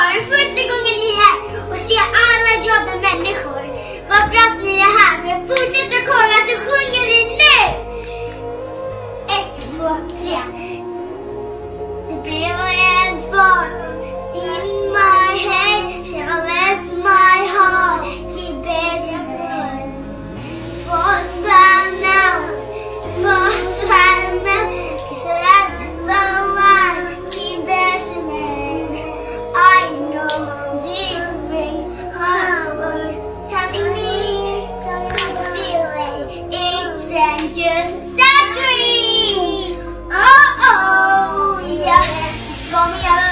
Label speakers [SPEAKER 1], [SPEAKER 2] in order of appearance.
[SPEAKER 1] var det första gången ni är här och ser alla glada människor. Vad bra att ni är här, för fortsätt att kolla så sjunger vi nu! 1, 2, 3. The brilliant spark in my head shall last my heart, keep beating on. Falls found out, falls found out, cause that's the one, keep beating on. I know deep in my heart, telling me so you feel it, it's just a dream. Oh, yeah, it's got me